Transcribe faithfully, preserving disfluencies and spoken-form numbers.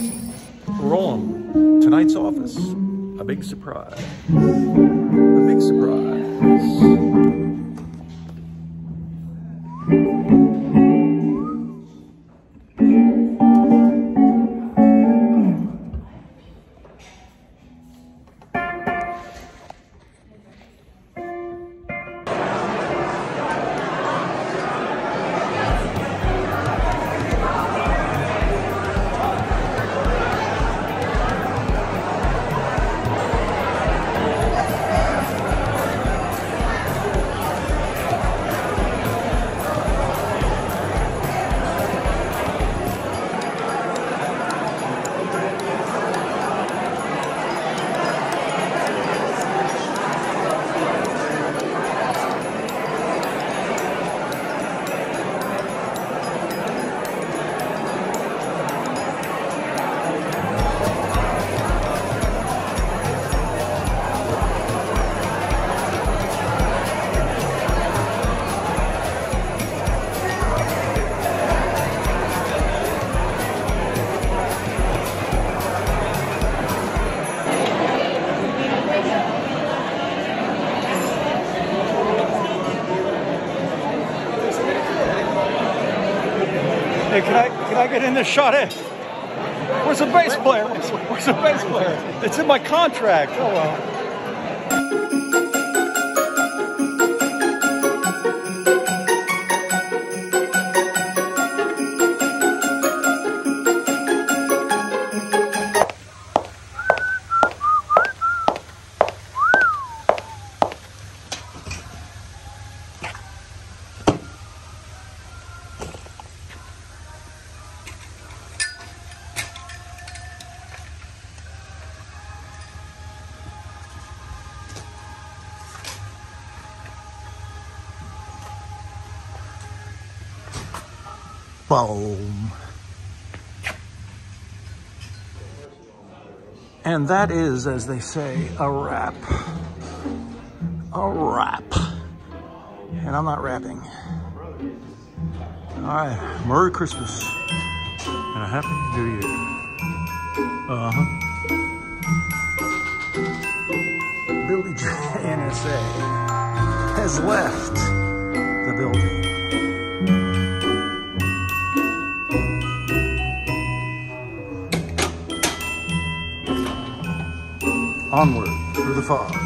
Rolling. Tonight's office. A big surprise. A big surprise. Hey, can I can I get in this shot? Hey, where's the bass player? Where's, where's the bass player? It's in my contract. Oh well. Boom. And that is, as they say, a wrap. A wrap. And I'm not rapping. All right, Merry Christmas and a Happy New Year. Uh-huh. billyjinsa has left the building. Onward through the fog.